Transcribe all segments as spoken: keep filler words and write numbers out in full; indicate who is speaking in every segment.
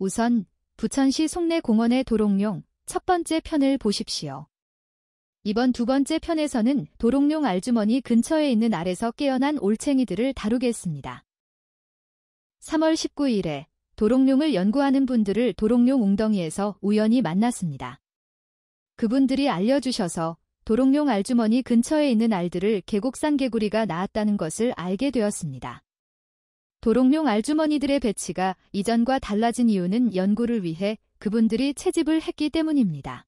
Speaker 1: 우선 부천시 송내공원의 도롱뇽 첫 번째 편을 보십시오. 이번 두 번째 편에서는 도롱뇽 알주머니 근처에 있는 알에서 깨어난 올챙이들을 다루겠습니다. 삼월 십구일에 도롱뇽을 연구하는 분들을 도롱뇽 웅덩이에서 우연히 만났습니다. 그분들이 알려주셔서 도롱뇽 알주머니 근처에 있는 알들을 계곡산 개구리가 낳았다는 것을 알게 되었습니다. 도롱뇽 알주머니들의 배치가 이전과 달라진 이유는 연구를 위해 그분들이 채집을 했기 때문입니다.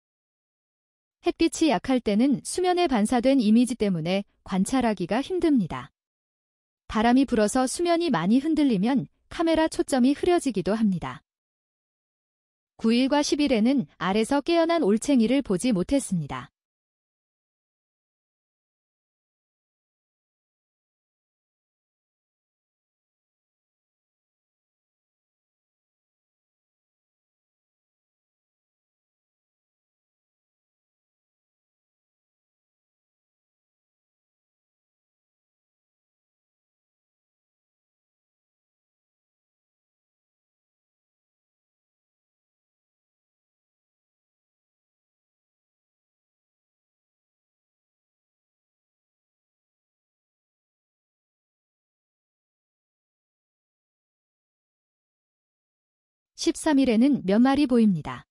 Speaker 1: 햇빛이 약할 때는 수면에 반사된 이미지 때문에 관찰하기가 힘듭니다. 바람이 불어서 수면이 많이 흔들리면 카메라 초점이 흐려지기도 합니다. 구일과 십일에는 알에서 깨어난 올챙이를 보지 못했습니다. 십삼일에는 몇 마리 보입니다.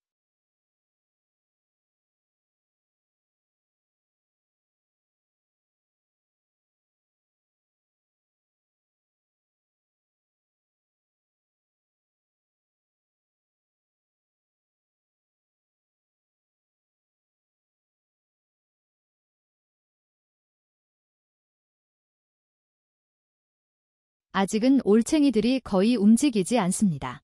Speaker 1: 아직은 올챙이들이 거의 움직이지 않습니다.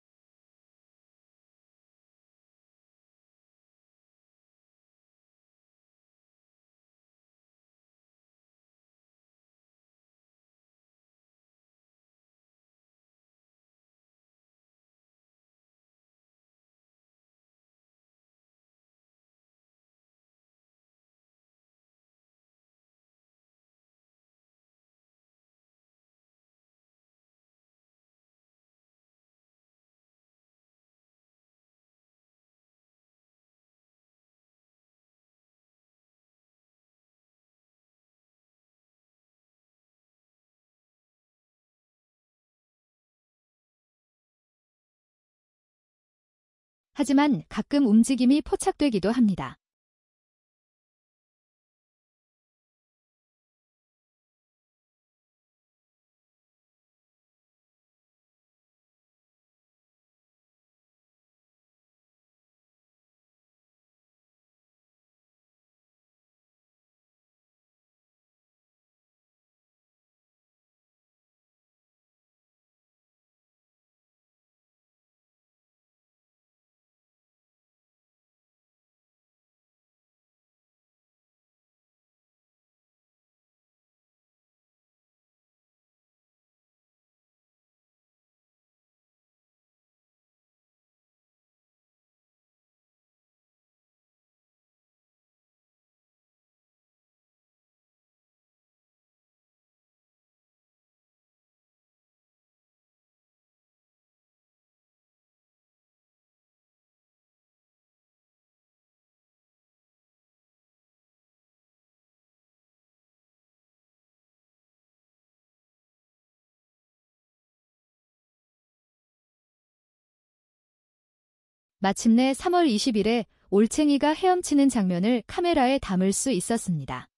Speaker 1: 하지만 가끔 움직임이 포착되기도 합니다. 마침내 삼월 이십일에 올챙이가 헤엄치는 장면을 카메라에 담을 수 있었습니다.